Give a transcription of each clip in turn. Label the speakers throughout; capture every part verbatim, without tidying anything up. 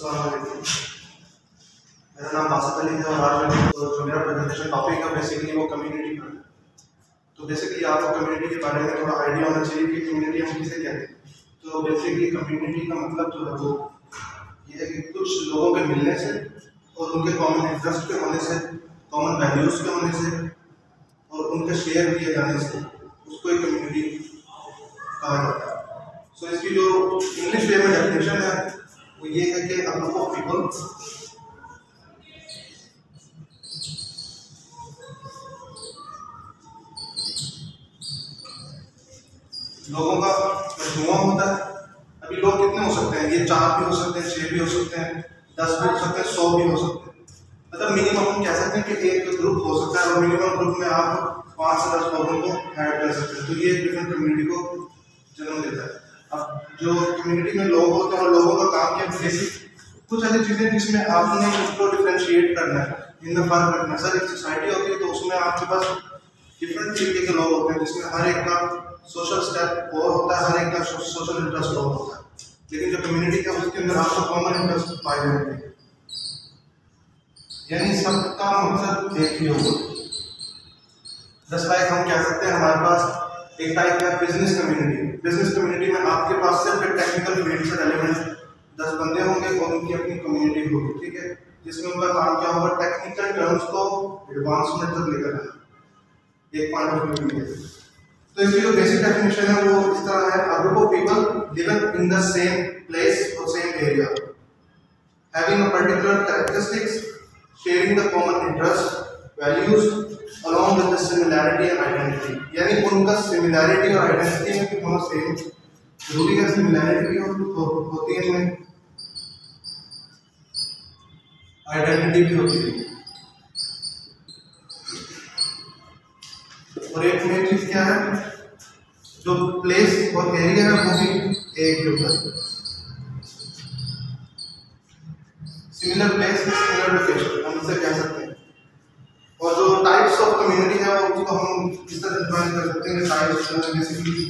Speaker 1: अस्सलाम वालेकुम। मेरा नाम बासित अली है और आज मैं तो जो मेरा प्रेजेंटेशन टॉपिक है बेसिकली वो कम्युनिटी पर है। तो बेसिकली आपको कम्युनिटी के बारे में थोड़ा आइडिया होना चाहिए कि कम्युनिटी हम किसे कहते हैं। तो बेसिकली कम्युनिटी का मतलब जो है वो ये है कि कुछ लोगों के मिलने से और उनके कॉमन इंटरेस्ट के होने से, कॉमन वैल्यूज़ के होने से और उनके शेयर किए जाने से उसको एक कम्युनिटी कहा जाता है। सो so, इसकी जो इंग्लिश वे में डेफिनेशन है वो ये है कि अ ग्रुप ऑफ पीपल लोगों का मजमूआ होता है। अभी लोग कितने हो सकते हैं? ये चार भी हो सकते हैं, छह भी हो सकते हैं, दस भी हो सकते हैं, सौ भी हो सकते हैं। मतलब मिनिमम हम कह सकते हैं कि एक ग्रुप हो सकता है और मिनिमम ग्रुप में आप पाँच से दस लोगों को ऐड कर सकते हैं। तो ये डिफरेंट कम्युनिटी को जन्म देता है। अब जो कम्युनिटी में लोग होते हैं और लोगों का काम क्या है, बेसिक कुछ ऐसी चीज़ें जिसमें आपने उसको डिफ्रेंशिएट करना है, इनमें फर्क रखना है। सर एक सोसाइटी होती है तो उसमें आपके पास डिफरेंट तरीके के लोग होते हैं जिसमें हर एक का सोशल स्टेप और होता है, हर एक का सोशल इंटरेस्ट और होता है। लेकिन जो कम्युनिटी है उसके अंदर आपको कॉमन इंटरेस्ट पाए जाएंगे, यानी सबका मकसद एक ही होगा। जस्ट लाइक हम कह सकते हैं हमारे पास एक टाइप है बिजनेस कम्युनिटी। बिजनेस कम्युनिटी में आपके पास सिर्फ एक टेक्निकल फील्ड से रेलेवेंट दस बंदे होंगे और उनकी अपनी कम्युनिटी होगी, ठीक है, जिसमें उनका काम क्या होगा, टेक्निकल टर्म्स को एडवांसमेंट तक लेकर आना, एक पॉइंट ऑफ व्यू है। तो इसकी जो बेसिक डेफिनेशन है वो इस तरह है, a group of people living in the same place और same area having a particular characteristics sharing the common interest values along with the similarity and identity। यानी उनका सिमिलैरिटी और आइडेंटिटी में कि दोनों सेम जरूरी है, सिमिलैरिटी भी हो, होती है इसमें, आइडेंटिटी भी होती है। और एक मेन चीज क्या है, जो प्लेस और एरिया है वो भी एक ही होता है। सिमिलर प्लेस सिमिलर लोकेशन हम इसे कह सकते हैं। और जो टाइप्स ऑफ कम्युनिटी है वो उसको हम इस तरह डिफाइन कर सकते हैं। टाइप्स बेसिकली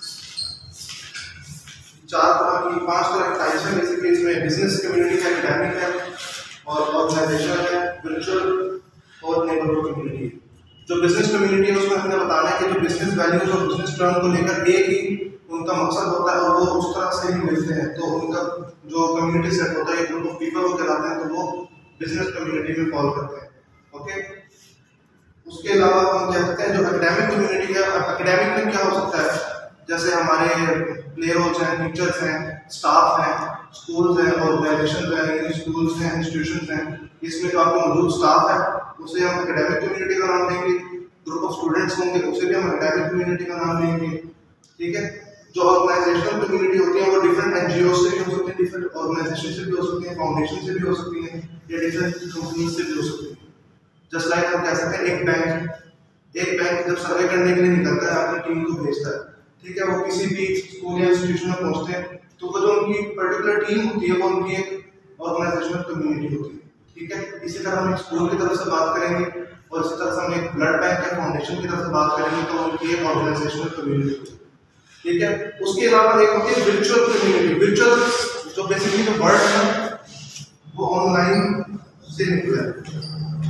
Speaker 1: चार तरह की, पांच तरह की टाइप्स हैं बेसिकली। इसमें बिजनेस कम्युनिटी है, एकेडमिक है और ऑर्गेनाइजेशन है, वर्चुअल और नेबरहुड कम्युनिटी। जो बिजनेस कम्युनिटी है उसमें हमने बताना है कि जो बिजनेस वैल्यूज और बिजनेस टर्म को लेकर एक ही उनका मकसद होता है और वो उस तरह से ही मिलते हैं, तो उनका जो कम्युनिटी सेट होता है, ग्रुप ऑफ पीपल वो कहलाते हैं, तो वो बिजनेस कम्युनिटी में फॉलो करते हैं। ओके, उसके अलावा हम कह सकते हैं जो एकेडमिक कम्युनिटी है, एकेडमिक में क्या हो सकता है, जैसे हमारे प्ले रोल्स हैं, टीचर्स हैं, स्टाफ हैं, स्कूल्स हैं, ऑर्गेनाइजेशन हैं, स्कूल्स हैं, इंस्टीट्यूशंस हैं, इसमें जो आपको मौजूद स्टाफ है उसे हम एकेडमिक कम्युनिटी का नाम देंगे। ग्रुप ऑफ स्टूडेंट्स होंगे उसे भी हम एकेडमिक कम्युनिटी का नाम देंगे, ठीक है। जो ऑर्गेनाइजेशनल कम्युनिटी होती है वो डिफरेंट एनजीओ से भी हो सकती है, डिफरेंट ऑर्गेनाइजेशन से भी हो सकती है, फाउंडेशन से भी हो सकती है, या डिफरेंट कंपनीज से भी हो सकती है। जस्ट लाइक हम कह सकते हैं एक बैंक एक बैंक जब सर्वे करने के लिए निकलता है अपनी टीम को भेजता है, ठीक है, वो किसी भी स्कूल या इंस्टीट्यूशन में पहुंचते हैं तो वो जो उनकी पर्टिकुलर टीम होती है वो उनकी एक ऑर्गेनाइजेशनल कम्युनिटी होती है, ठीक है। इसी तरह हम एक स्कूल की तरफ से बात करेंगे और इसी तरह से हम एक ब्लड बैंक या फाउंडेशन की तरफ से बात करेंगे तो उनकी एक ऑर्गेनाइजेशनल कम्युनिटी होती है, ठीक है। उसके अलावा एक होती है वर्चुअल कम्युनिटी। वर्चुअल जो बेसिकली जो वर्ड है वो ऑनलाइन से निकला है,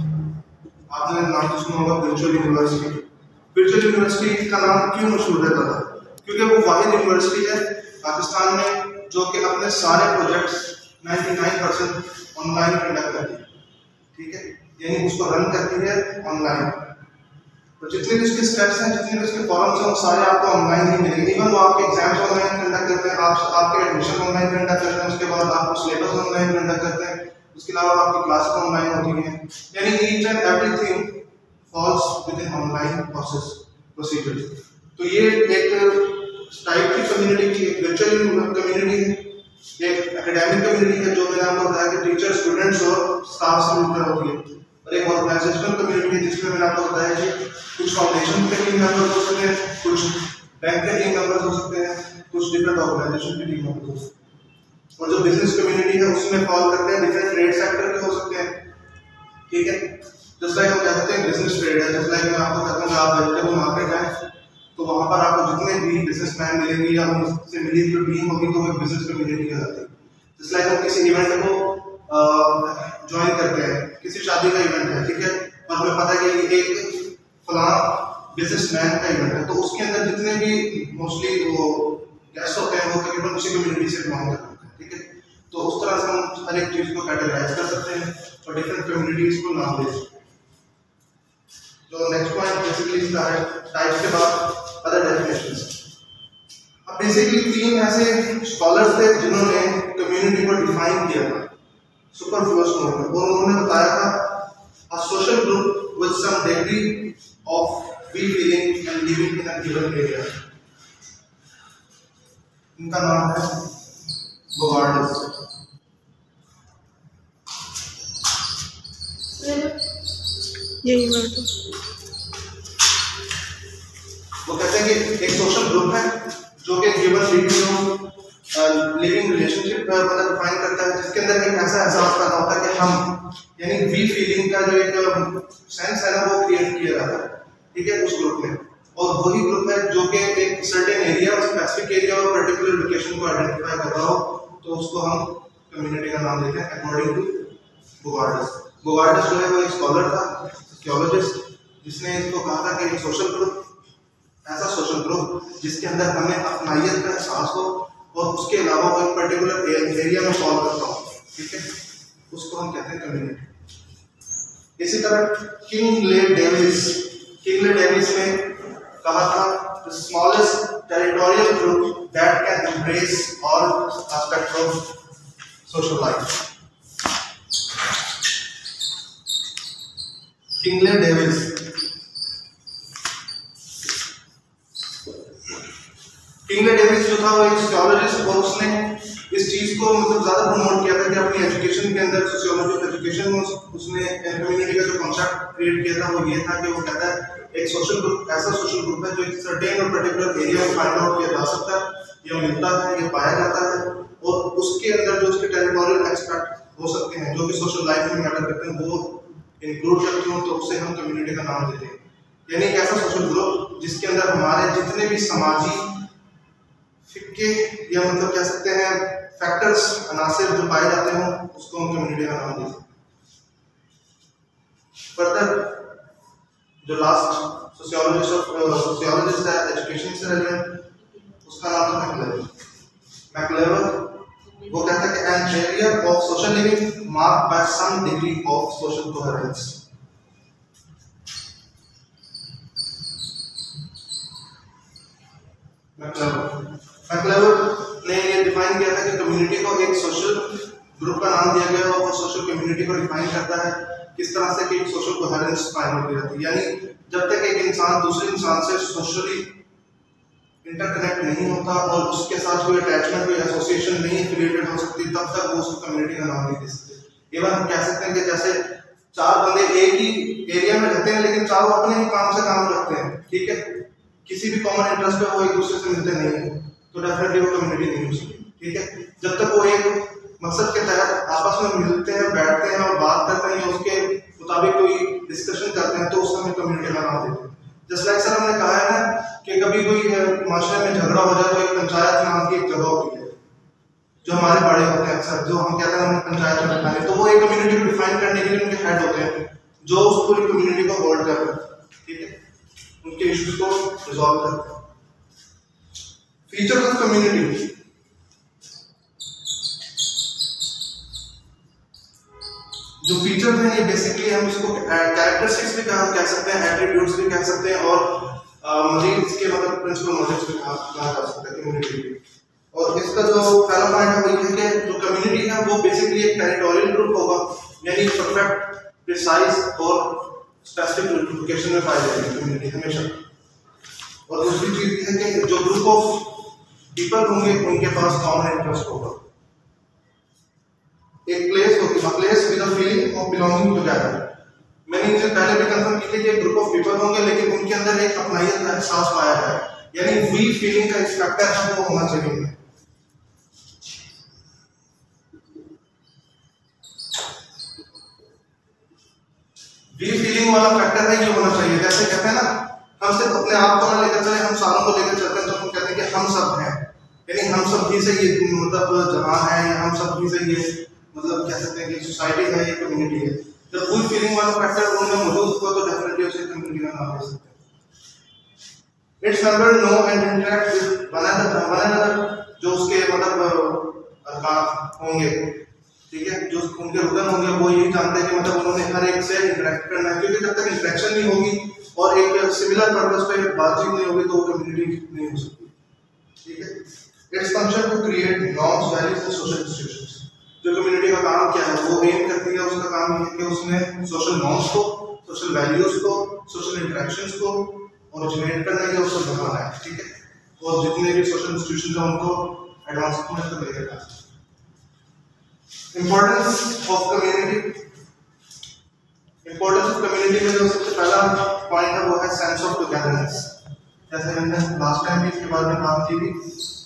Speaker 1: आपने नाम तो सुना होगा वर्चुअल यूनिवर्सिटी। वर्चुअल यूनिवर्सिटी का नाम क्यों मशहूर रहता था, क्योंकि वो वाहिद यूनिवर्सिटी है पाकिस्तान में जो कि अपने सारे प्रोजेक्ट्स निन्यानवे परसेंट ऑनलाइन कंडक्ट करती है, ठीक है, यानी उसको रन करती है ऑनलाइन। और जितने भी उसके स्टेप्स हैं, जितने भी उसके फॉर्म्स हैं, वो सारे आपको ऑनलाइन ही मिलेंगे। इवन वो आपके एग्जाम्स ऑनलाइन कंडक्ट करते हैं, आप आपके एडमिशन ऑनलाइन कंडक्ट करते हैं, उसके बाद आपको सिलेबस ऑनलाइन कंडक्ट करते हैं, उसके अलावा आपकी क्लासेस ऑनलाइन होती हैं, यानी each and everything falls within online process procedures. तो ये एक टाइप की कम्युनिटी की एक वर्चुअल कम्युनिटी है, एक एकेडमिक कम्युनिटी है जो मैंने आपको बताया कि टीचर, स्टूडेंट्स और स्टाफ से मिलकर होती है, और एक ऑर्गेनाइजेशनल कम्युनिटी है जिसमें मैंने आपको बताया कि कुछ फाउंडेशन के टीम मेंबर्स हो सकते हैं, कुछ बैंक के टीम मेंबर्स हो सकते हैं, कुछ डिफरेंट ऑर्गेनाइजेशन के टीम मेंबर्स हो सकते हैं। और जो बिजनेस कम्युनिटी है उसमें फॉल करते हैं डिफरेंट ट्रेड सेक्टर के हो सकते हैं, ठीक है। जस्ट लाइक हम कह सकते हैं बिजनेस ट्रेड है, जस्ट लाइक मैं आपको कहता हूँ आप वेजिटेबल मार्केट जाएं तो वहाँ पर आपको जितने भी बिजनेसमैन मिलेंगे या उनसे मिली जो टीम होगी तो वो बिजनेस कम्युनिटी कहलाती है। जस्ट लाइक हम किसी इवेंट को ज्वाइन करते हैं, किसी शादी का इवेंट है, ठीक है, और हमें पता है कि ये एक फलां बिजनेसमैन का इवेंट है, तो उसके अंदर जितने भी मोस्टली वो गेस्ट होते हैं वो तकरीबन उसी कम्युनिटी से बिलोंग करते हैं, ठीक है। तो उस तरह से हम हर एक चीज़ को कैटेगराइज कर सकते हैं और डिफरेंट कम्युनिटीज को नाम दे सकते हैं। तो नेक्स्ट पॉइंट बेसिकली इसका है टाइप्स के बाद अदर डेफिनेशंस। अब बेसिकली तीन ऐसे स्कॉलर्स थे जिन्होंने कम्युनिटी को डिफाइन किया था सुपरफ्लुअस मोड में, और उन्होंने बताया था a social group with some degree of we feeling and living in a given area. इनका नाम है बोवार्डिस।
Speaker 2: यही बात है।
Speaker 1: वो कहते हैं कि एक सोशल ग्रुप है जो कि गिवन लिविंग रिलेशनशिप मतलब डिफाइन करता है, जिसके अंदर एक ऐसा एहसास पैदा होता है कि हम यानी वी फीलिंग का जो एक सेंस है ना वो क्रिएट किया जाता है, ठीक है, उस ग्रुप में। और वही ग्रुप है जो कि एक सर्टेन एरिया स्पेसिफिक एरिया और पर्टिकुलर लोकेशन को आइडेंटिफाई कर रहा हो, तो उसको हम कम्युनिटी का नाम देते हैं अकॉर्डिंग टू बोवार्डिस। बोवार्डिस जो है वो एक स्कॉलर था, सोशियोलॉजिस्ट, जिसने इसको कहा था कि एक सोशल ग्रुप, ऐसा सोशल ग्रुप जिसके अंदर हमें अपनाइयत का एहसास हो और उसके अलावा वो एक पर्टिकुलर एरिया में फॉलो करता हो, ठीक है, उसको हम कहते हैं कम्युनिटी। इसी तरह किंगले डेविस किंगले डेविस ने कहा था the smallest territorial group that can embrace all aspects of social life. Kingsley Davis Kingsley Davis जो था वो एक सोशियोलॉजिस्ट, और उसने इस चीज को मतलब ज्यादा प्रमोट किया था कि अपनी एजुकेशन के अंदर सोशियोलॉजी एजुकेशन में उसने कम्युनिटी का जो कॉन्सेप्ट क्रिएट किया था वो ये था कि वो कहता है एक सोशल ग्रुप ऐसा सोशल ग्रुप है जो एक सर्टेन और पर्टिकुलर एरिया में फाइंड आउट किया जा सकता है, या मिलता है, या पाया जाता है, और उसके अंदर जो उसके टेरिटोरियल एस्पेक्ट हो सकते हैं जो कि सोशल लाइफ में मैटर करते हैं वो इंक्लूड करते हो, तो उसे हम कम्युनिटी का नाम देते हैं। यानी एक ऐसा सोशल ग्रुप जिसके अंदर हमारे जितने भी समाजी फिक्के या मतलब कह सकते हैं फैक्टर्स अनासिर जो पाए जाते हैं उसको हम कम्युनिटी का नाम देते हैं। फर्दर जो लास्ट सोशियोलॉजिस्ट ऑफ सोशियोलॉजिस्ट है एजुकेशन से रिलेटेड, उसका नाम था मैक्लेवर। मैक्लेवर वो कहता है कि an area of social living marked by some degree of social coherence. MacIver MacIver ने ये डिफाइन किया था कि कम्युनिटी को एक सोशल ग्रुप का नाम दिया गया और वो सोशल कम्युनिटी को डिफाइन करता है किस तरह से कि एक सोशल कोहेरेंस फाइंड होती रहती है। यानी जब तक एक इंसान दूसरे इंसान से सोशली इंटरकनेक्ट नहीं होता और उसके साथ कोई अटैचमेंट कोई एसोसिएशन नहीं क्रिएटेड हो सकती, तब तक वो उसको कम्युनिटी का नाम नहीं दे सकते। इवन हम कह सकते हैं कि जैसे चार बंदे एक ही एरिया में रहते हैं लेकिन चारों अपने ही काम से काम रखते हैं, ठीक है, किसी भी कॉमन इंटरेस्ट पे वो एक दूसरे से मिलते नहीं है, तो डेफिनेटली वो कम्युनिटी नहीं हो सकती, ठीक है। जब तक वो एक मकसद के तहत आपस में मिलते हैं, बैठते हैं और बात करते हैं या उसके मुताबिक कोई डिस्कशन करते हैं, तो उसको हम कम्युनिटी का नाम देते हैं। जैसे लाइक सर हमने कहा है ना कि कभी कोई माशरे में झगड़ा हो जाए तो एक पंचायत नाम की एक जगह होती है जो हमारे बड़े होते हैं अक्सर, जो हम कहते हैं हम पंचायत में बैठाने, तो वो एक कम्युनिटी को डिफाइन करने के लिए उनके हेड होते हैं जो उस पूरी कम्युनिटी को होल्ड कर रहे हैं, ठीक है, उनके इश्यूज को रिजॉल्व करते हैं। फीचर्स ऑफ कम्युनिटी, जो फीचर हैं ये बेसिकली हम इसको कैरेक्टरिस्टिक्स भी कह कह सकते हैं, एट्रीब्यूट्स भी कह सकते हैं, और मजीद इसके मतलब प्रिंसिपल मोटिव्स भी कहा जा सकता है कम्युनिटी की। और इसका जो पहला पॉइंट है वो ये है कि जो कम्युनिटी है वो बेसिकली एक टेरिटोरियल ग्रुप होगा, यानी परफेक्ट प्रिसाइज और स्पेसिफिक लोकेशन में पाई जाएगी कम्युनिटी हमेशा। और दूसरी चीज ये है कि जो ग्रुप ऑफ पीपल होंगे उनके पास कॉमन इंटरेस्ट होगा। एक प्लेस होती है, place with a feeling of belonging together. मैंने इसे पहले भी कंफर्म की थी कि एक ग्रुप ऑफ पीपल होंगे लेकिन उनके अंदर एक अपनाइयत का एहसास पाया जाए, यानी वी फीलिंग का एक फैक्टर है वो होना चाहिए। वी फीलिंग वाला फैक्टर है ये होना चाहिए। जैसे कहते हैं ना हम सिर्फ अपने आप को ना लेकर चले, हम सारों को लेकर चलते हैं, तो हम कहते हैं कि हम सब हैं, यानी हम सब ही से ये मतलब जहां है या हम सब ही से ये मतलब कह सकते हैं कि सोसाइटी है, ये कम्युनिटी है। जब फुल फीलिंग वाला फैक्टर उनमें मौजूद हो तो डेफिनेटली उसे कम्युनिटी का नाम दे सकते हैं। Its member know and interact with one another one another, जो उसके मतलब अरकान होंगे, ठीक है, जो उनके रुकन होंगे वो यही जानते हैं कि मतलब उन्होंने हर एक से इंटरेक्ट करना है, क्योंकि जब तक इंटरेक्शन नहीं होगी और एक सिमिलर पर्पस पे बातचीत नहीं होगी तो कम्युनिटी नहीं हो सकती, ठीक है। Its function to create norms, values and social institutions. जो कम्युनिटी का काम क्या है, वो एम करती है, उसका काम ये है कि उसने सोशल नॉर्म्स को, सोशल वैल्यूज को, सोशल इंटरेक्शंस को ओरिजिनेट करना है, उसको बढ़ाना है, ठीक है, और जितने भी सोशल इंस्टीट्यूशंस हैं उनको एडवांसमेंट को लेकर। Importance of community, importance of community में जो सबसे पहला पॉइंट है वो है सेंस ऑफ टुगेदरनेस। जैसे हमने लास्ट टाइम भी इसके बारे में बात की थी।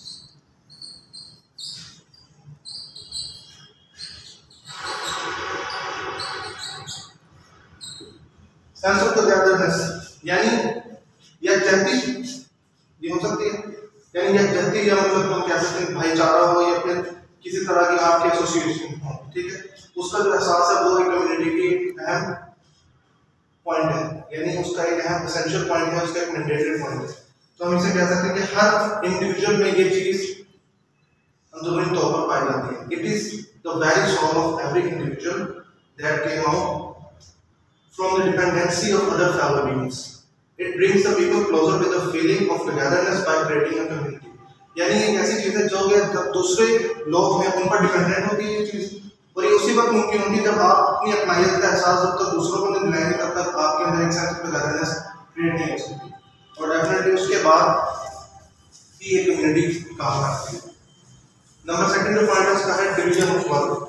Speaker 1: सेंस ऑफ टुगेदरनेस यानी यकजहती, ये हो सकती है, यानी यकजहती या मतलब हम कह सकते हैं भाईचारा हो या फिर किसी तरह की आपकी एसोसिएशन हो, ठीक है, उसका जो एहसास है वो एक कम्युनिटी की अहम पॉइंट है, यानी उसका एक अहम एसेंशियल पॉइंट है, उसका एक मैंडेटरी पॉइंट है। तो हम इसे कह सकते हैं कि हर इंडिविजुअल में ये चीज अंदरूनी तौर पर पाई जाती है। It is the very soul of every individual that came out from the dependency of other fellow beings. It brings the people closer with the feeling of togetherness by creating a community. यानी एक ऐसी चीज है जो कि जब दूसरे लोग हैं उन पर डिपेंडेंट होती है ये चीज, और ये उसी वक्त मुमकिन होती है जब आप अपनी अपनायत का एहसास जब तक दूसरों को नहीं दिलाएंगे तब तक आपके अंदर एक सेंस ऑफ टुगेदरनेस क्रिएट नहीं हो सकती, और डेफिनेटली उसके बाद ही ये कम्युनिटी काम करती है। नंबर सेकंड जो पॉइंट है उसका है division of work.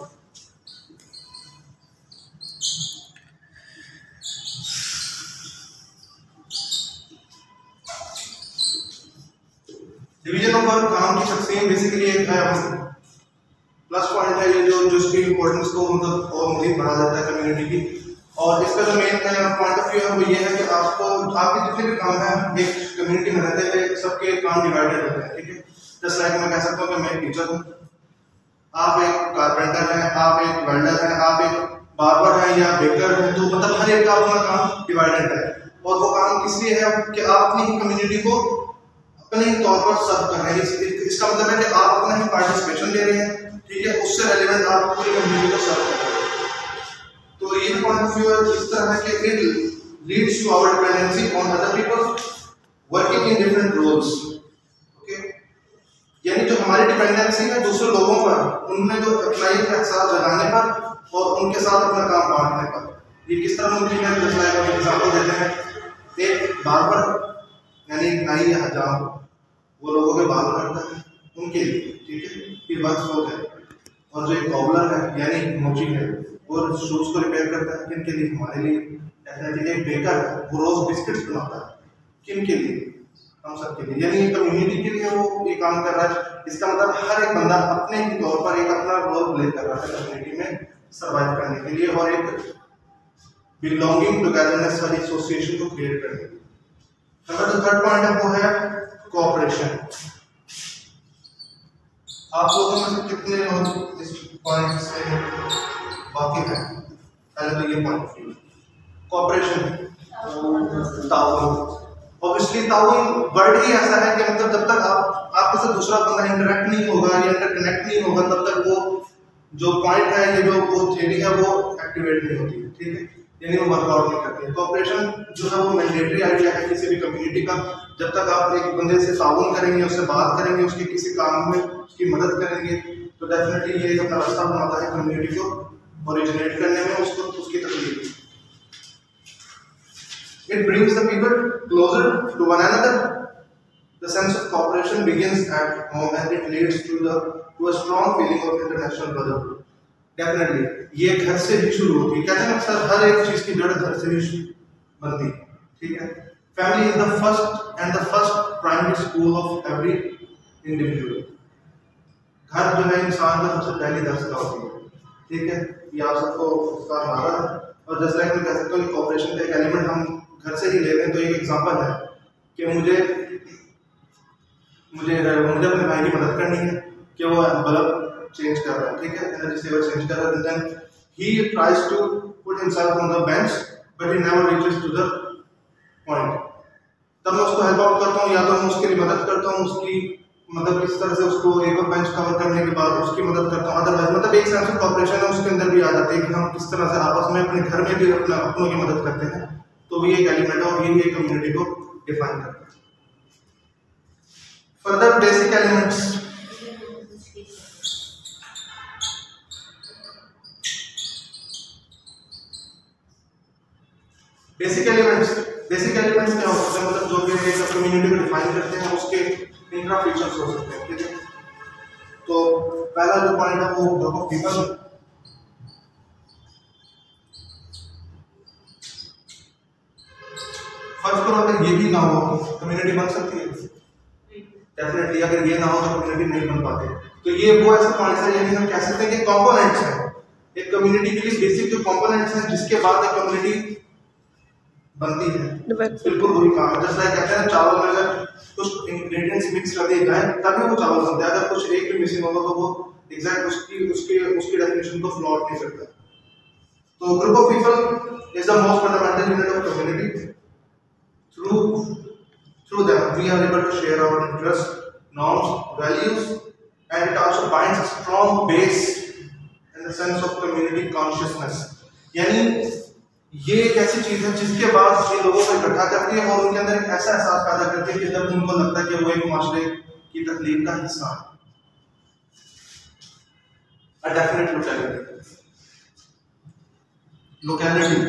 Speaker 1: Division of work काम की तकसीम बेसिकली एक प्लस पॉइंट है, ये जो जो इसकी इंपॉर्टेंस को मतलब और मजीद बढ़ा देता है कम्युनिटी की। और इसका जो मेन पॉइंट ऑफ व्यू है वो ये है कि आपको आपके जितने भी काम हैं एक कम्युनिटी में रहते हुए सबके काम डिवाइडेड होते हैं, ठीक है। जैसे लाइक मैं कह सकता हूँ कि मैं एक टीचर हूँ, आप एक कारपेंटर हैं, आप एक वेल्डर हैं, आप एक बार्बर हैं या बेकर हैं, तो मतलब हर एक का अपना काम डिवाइडेड है, और वो काम किस लिए है कि आप अपनी कम्युनिटी को अपने तौर पर सर्व कर रहे हैं। इस, इसका मतलब है कि आप अपना ही पार्टिसिपेशन दे रहे हैं, ठीक है, उससे रेलेवेंट आप पूरी कम्युनिटी को सर्व कर रहे हैं। तो ये पॉइंट ऑफ व्यू है इस तरह है कि it leads to our dependency on other people working in different roles, okay, यानी जो हमारी डिपेंडेंसी है दूसरे लोगों पर, उनमें जो अप्लाई का एहसास जगाने पर और उनके साथ अपना काम बांटने पर। ये किस तरह मुमकिन है, जैसे हम एग्जांपल देते हैं, एक बार्बर यानी एक नाई या हजाम, वो लोगों के बाल काटता है उनके लिए, ठीक है, ये वर्क हो जाए। और जो एक कॉबलर है यानी मोची है, वो शूज को रिपेयर करता है, किन के लिए, हमारे लिए। डेफिनेटली एक बेकर है, वो रोज बिस्किट्स बनाता है, किन के लिए, हम सब के लिए, यानी कम्युनिटी के लिए वो ये काम कर रहा है। इसका मतलब हर एक बंदा अपने ही तौर पर एक अपना रोल प्ले कर रहा है कम्युनिटी में सर्वाइव करने के लिए और एक बिलोंगिंग टुगेदरनेस वाली एसोसिएशन को क्रिएट करने के लिए। नंबर जो थर्ड पॉइंट है वो है कोऑपरेशन। आप लोगों में से कितने लोग इस पॉइंट से वाकिफ हैं? पहले तो ये पॉइंट कोऑपरेशन, ताउन। ऑब्वियसली ताउन वर्ड ही ऐसा है कि मतलब जब तक आप आपके साथ दूसरा बंदा इंटरेक्ट नहीं होगा या इंटरकनेक्ट नहीं होगा तब तक वो जो पॉइंट है, ये जो वो थ्योरी है वो एक्टिवेट नहीं होती, ठीक है, यानी वो वर्कआउट नहीं करती है। कोऑपरेशन जो है वो मैंडेटरी आइडिया है किसी भी कम्युनिटी का। जब तक आप एक बंदे से ताउन करेंगे, उससे बात करेंगे, उसके किसी काम में उसकी मदद करेंगे, तो डेफिनेटली ये एक अपना रास्ता बनाता है कम्युनिटी को ओरिजिनेट करने में, उसको उसकी तकलीफ। It brings the people closer to one another. The sense of cooperation begins at home and it leads to the to a strong feeling of international brotherhood. Definitely, ये घर से ही शुरू होती है। कहते हैं अक्सर हर एक चीज की जड़ घर से ही बनती है, ठीक है। Family is the first and the first primary school of every individual. घर जो है इंसान का सबसे पहली दरसगाह होती है, ठीक है। ये आप सबको उसका नारा है। और जैसे मैं कह सकता हूँ कोऑपरेशन का एक एलिमेंट हम घर से ही लेते हैं। तो एक एग्जांपल है कि मुझे मुझे मुझे अपने भाई की मदद करनी है कि वो बल्ब चेंज कर रहा है, ठीक है, एनर्जी सेवर चेंज कर रहा है, then he tries to put himself on the bench but he never reaches to the point. तब मैं उसको हेल्प आउट करता हूँ, या तो मैं उसके लिए मदद करता हूँ, उसकी मतलब किस तरह से उसको एक और बेंच कवर करने के बाद उसकी मदद करता हूँ। अदरवाइज मतलब एक सेंस ऑफ कॉपरेशन है उसके अंदर भी आ जाती है कि हम किस तरह से आपस में अपने घर में भी अपना अपनों की मदद करते हैं। तो भी एक एलिमेंट है और यही एक कम्युनिटी को डिफाइन करता है। Further basic elements, basic elements basic elements क्या होते हैं, मतलब जो भी एक कम्युनिटी को डिफाइन करते हैं उसके इंट्रा फीचर्स हो सकते हैं, ठीक है। तो पहला जो पॉइंट है वो ग्रुप ऑफ पीपल, फर्स्ट करो अगर ये भी ना हो कम्युनिटी बन सकती है डेफिनेटली, अगर ये ना हो तो कम्युनिटी नहीं बन पाते। तो ये वो ऐसा पॉइंट है, यानी हम कह सकते हैं कि कंपोनेंट्स हैं एक कम्युनिटी के लिए, बेसिक जो कंपोनेंट्स हैं जिसके बाद एक कम्युनिटी बनती है, बिल्कुल वही काम है। जैसे कहते हैं चावल में अगर कुछ इंग्रेडिएंट्स मिक्स कर दिए जाए तभी वो चावल बनता है, अगर कुछ एक भी मिसिंग होगा तो वो एग्जैक्ट उसकी उसके उसकी डेफिनेशन को फ्लॉट नहीं करता। तो group of people is the most fundamental unit of community. Through through them we are able to share our interest, norms, values and it also binds a strong base in the sense of community consciousness. यानी ये एक ऐसी चीज है जिसके बाद ये लोगों को इकट्ठा करती है और उनके अंदर एक ऐसा एहसास पैदा करती है कि जब उनको लगता है कि वो एक माशरे की तकलीफ का हिस्सा है। A definite locality. Locality.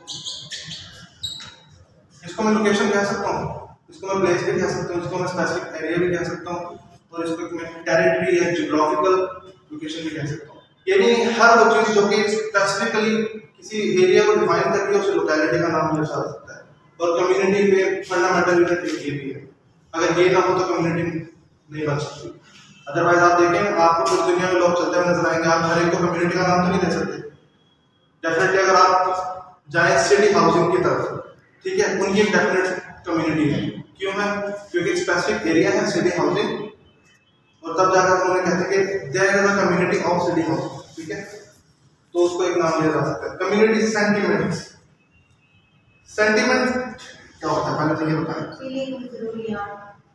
Speaker 1: इसको मैं लोकेशन कह सकता हूँ, इसको मैं प्लेस भी कह सकता हूँ, इसको मैं स्पेसिफिक एरिया भी कह सकता हूँ, और इसको मैं टेरिटरी या जियोग्राफिकल लोकेशन भी कह सकता हूँ। यानी हर वो चीज जो कि स्पेसिफिकली किसी एरिया को डिफाइन करती है उसे लोकेलिटी का नाम दिया जा सकता है। और कम्युनिटी में फंडामेंटल यूनिट ये भी है, अगर ये ना हो तो कम्युनिटी नहीं बन सकती। अदरवाइज आप देखें आपको कुछ दुनिया में लोग चलते हुए नजर आएंगे, आप हर एक को कम्युनिटी का नाम तो नहीं दे सकते। डेफिनेटली अगर आप जाए सिटी हाउसिंग की तरफ, ठीक है, उनकी एक डेफिनेट कम्युनिटी है। क्यों है? क्योंकि स्पेसिफिक एरिया है सिटी हाउसिंग, और तब जाकर उन्होंने कहते हैं कि there is a community of city housing, ठीक है, तो उसको एक नाम दिया जा सकता है। Community sentiments. सेंटिमेंट क्या होता है पहले तो ये बताएं।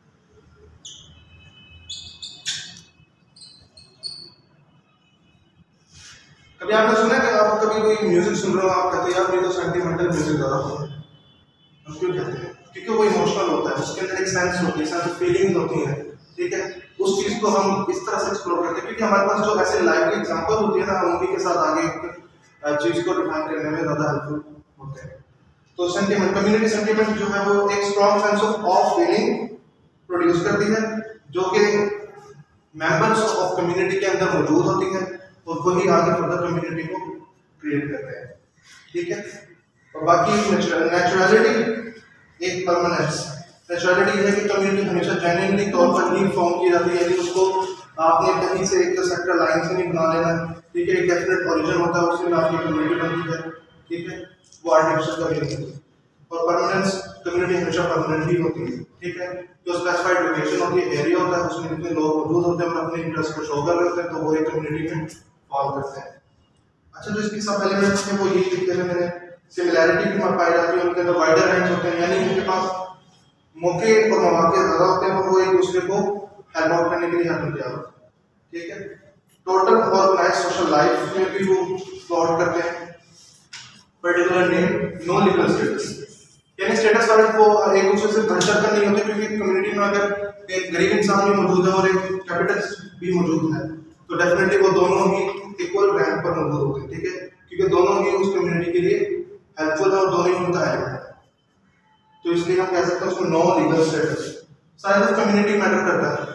Speaker 1: कभी आपने सुना कि आप कभी कोई म्यूजिक सुन रहे हो, आप कहते हैं यार ये तो सेंटिमेंटल म्यूजिक ज़्यादा होता है। हम क्यों कहते हैं? क्योंकि वो इमोशनल होता है, उसके अंदर एक सेंस होती है, सेंस ऑफ फीलिंग्स होती हैं, ठीक है। उस चीज़ को हम इस तरह से एक्सप्लोर करते हैं क्योंकि हमारे पास जो ऐसे लाइवली एग्जांपल होती है ना, हम उन्हीं के साथ आगे चीज़ को डिफाइन करने में ज़्यादा हेल्पफुल होते हैं। तो सेंटिमेंट, कम्युनिटी सेंटिमेंट जो है वो एक strong sense of of feeling produce करती है जो कि मेंबर्स ऑफ कम्युनिटी के अंदर मौजूद होती है, और वही आगे फर्दर कम्युनिटी को क्रिएट करते हैं, ठीक है। और बाकी नेचुरलिटी, एक परमानेंस। नेचुरलिटी है कि कम्युनिटी हमेशा जेन्युइनली तौर पर ही फॉर्म की जाती है, यानी उसको आपने कहीं से एक सेक्टर लाइन से नहीं बना लेना, ठीक है। एक डेफिनेट ओरिजिन होता है, उसमें आपकी कम्युनिटी बनती है, ठीक है, वो आर्टिफिशियल कभी नहीं होती। और परमानेंस, कम्युनिटी हमेशा परमानेंट ही होती है, ठीक है। जो स्पेसिफाइड लोकेशन होती है, एरिया होता है, उसमें जितने लोग मौजूद होते हैं और अपने इंटरेस्ट को शो कर रहे होते हैं, तो वो एक कम्युनिटी में फॉलो करते हैं। अच्छा, जो इसकी सब एलिमेंट्स हैं वो यही लिखे हैं मैंने। सिमिलैरिटी भी पाई जाती है, उनके अंदर वाइडर रेंज होते हैं, यानी उनके पास मौके और मौके ज़्यादा होते हैं और वो एक दूसरे को हेल्प आउट करने के लिए यहाँ तैयार होते हैं, ठीक है। टोटल ऑर्गेनाइज सोशल लाइफ में भी वो प्लॉट करते हैं। Particular name, no legal status, यानी स्टेटस वाले को एक दूसरे से भरचक कर नहीं होते, क्योंकि कम्युनिटी में अगर एक गरीब इंसान भी मौजूद है और एक कैपिटलिस्ट भी मौजूद है तो डेफिनेटली वो दोनों ही इक्वल रैंक पर मौजूद होते हैं, ठीक है, क्योंकि दोनों ही उस कम्युनिटी के लिए हेल्पफुल है और दोनों ही उनका एलिमेंट है। तो इसलिए हम कह सकते हैं उसको no legal status. Size of community matter करता है,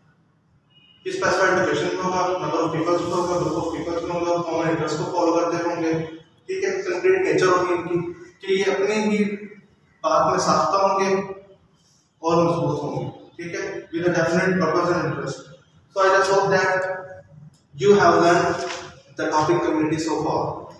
Speaker 1: किस स्पेसिफाइड लोकेशन में होगा, नंबर ऑफ पीपल्स में होगा, ग्रुप ऑफ पीपल्स में होगा, कॉमन इंटरेस्ट को फॉलो करते होंगे, ठीक है। कंक्रीट नेचर होगी इनकी कि ये अपने ही बात में साख्ता होंगे और मजबूत होंगे, ठीक है, with a definite purpose and interest. So I just hope that you have learned the topic community so far.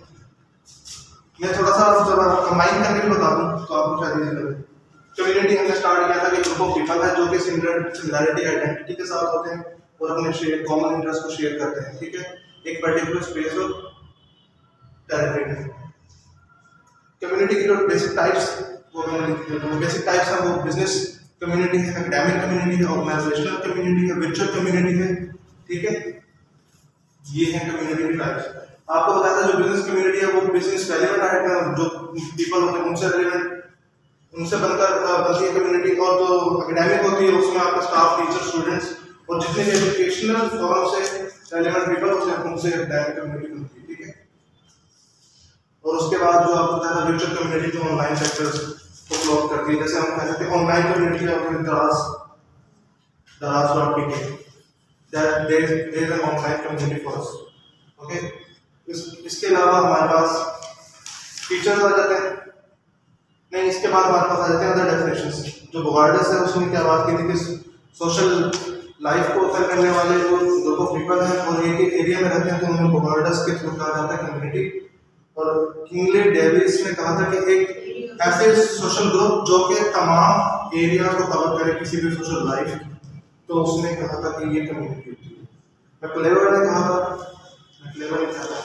Speaker 1: मैं थोड़ा सा जरा कंबाइन करके भी बता दूं तो आपको शायद इजी लगे। कम्युनिटी हमने स्टार्ट किया था कि ग्रुप ऑफ पीपल है जो कि सिमिलर सिमिलरिटी आइडेंटिटी के साथ होते हैं और अपने शेयर कॉमन इंटरेस्ट को शेयर करते हैं, ठीक है, एक पर्टिकुलर स्पेस और टेरिटरी में। कम्युनिटी की जो बेसिक टाइप्स वो मैंने लिख दिया, वो बेसिक टाइप्स हैं, वो बिजनेस कम्युनिटी है, एकेडमिक कम्युनिटी है, ऑर्गेनाइजेशनल कम्युनिटी है, वर्चुअल कम्युनिटी है, ठीक है, ये है कम्युनिटी की टाइप्स। आपको बताया था जो बिजनेस कम्युनिटी है वो बिजनेस रेलेवेंट है, जो पीपल होते हैं उनसे रेलेवेंट उनसे बनकर बनती है कम्युनिटी, और जो एकेडमिक होती है उसमें आपका स्टाफ, टीचर, स्टूडेंट्स और जितने भी एजुकेशनल फॉरम से रेलेवेंट पीपल होते हैं उनसे एकेडमिक कम्युनिटी बनती है, ठीक है। और उसके बाद जो आपको बताया था वर्चुअल कम्युनिटी जो ऑनलाइन सेक्टर्स को क्लोज करती है, जैसे हम कह सकते हैं ऑनलाइन कम्युनिटी है Daraz Daraz dot P K, that there is an online community for us, okay. इस इसके अलावा हमारे पास फीचर्स आ जाते हैं, नहीं इसके बाद हमारे पास आ जाते हैं अदर डेफिनेशंस। जो बोगार्डस है उसने क्या बात की थी कि सोशल लाइफ को असर करने वाले जो ग्रुप ऑफ पीपल हैं और एक ही एरिया में रहते हैं तो उन्हें बोगार्डस के थ्रू कहा जाता है कम्युनिटी। और किंगले डेविस ने कहा था कि एक ऐसे सोशल ग्रुप जो कि तमाम एरिया को कवर करे किसी भी सोशल लाइफ, तो उसने कहा था कि ये कम्युनिटी होती है। मैक्लेवर ने कहा था मैक्लेवर ने कहा था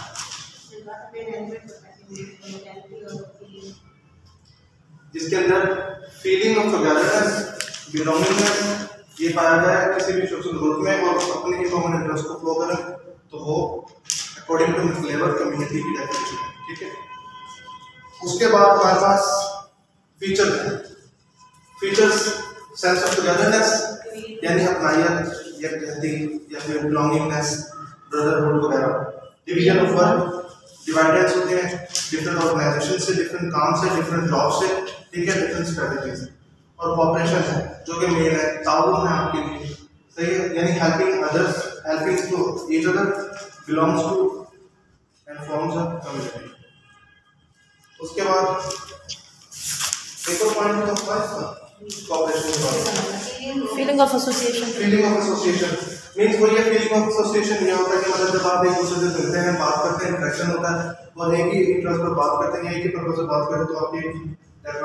Speaker 1: जिसके अंदर फीलिंग ऑफ टुगेदरनेस, बिलोंगिंगनेस ये पाया जाए किसी भी सोशल ग्रुप में और अपने ही कॉमन इंटरेस्ट को फ्लो करें, तो वो अकॉर्डिंग टू मैक्लेवर कम्युनिटी की डेफिनेशन है, ठीक है। उसके बाद हमारे पास फीचर्स हैं। फीचर्स सेंस ऑफ टुगेदरनेस यानी अपनायत या कहती या फिर बिलोंगिंगनेस, ब्रदरहुड वगैरह। डिवीजन ऑफ वर्क, डिवाइडेंस होते हैं डिफरेंट ऑर्गेनाइजेशन से, डिफरेंट काम से, डिफरेंट जॉब से, ठीक है, डिफरेंट स्ट्रेटजीज है। और कॉपरेशन है जो कि मेन है, ताउन है आपके लिए, सही है, यानी helping others, helping to each other, belongs to and forms a community. उसके बाद एक और पॉइंट है कॉपरेशन का,
Speaker 2: feeling of association.
Speaker 1: Feeling of association means वही है, फीलिंग ऑफ एसोसिएशन ये होता है कि मतलब जब आप एक दूसरे से मिलते हैं, बात करते हैं, इंटरेक्शन होता है और एक ही इंटरेस्ट पर बात करते हैं, एक ही पर्पस से बात करें, तो आपकी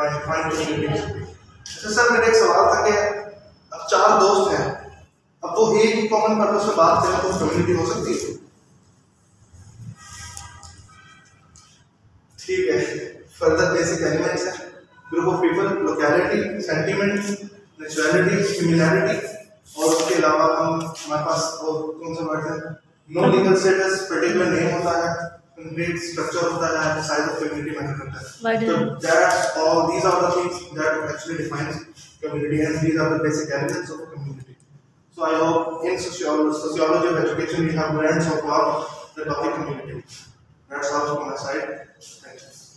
Speaker 1: अच्छा सर मेरा एक सवाल था कि अब चार दोस्त हैं, अब वो एक ही कॉमन पर्पस पे बात करें तो कम्युनिटी हो सकती है? ठीक है। फर्दर बेसिक एलिमेंट्स है group of people, locality, sentiment, naturality, similarity, और उसके अलावा हम हमारे पास और कौन सा वर्ड है, no legal status, particular name होता है, कंक्रीट स्ट्रक्चर होता है, साइज ऑफ कम्युनिटी मैटर करता है। So that's all, these are the things that actually defines community and these are the basic elements of a community. So I hope in sociology, sociology of education we have learned so far the topic community. That's all from my side. Thank you.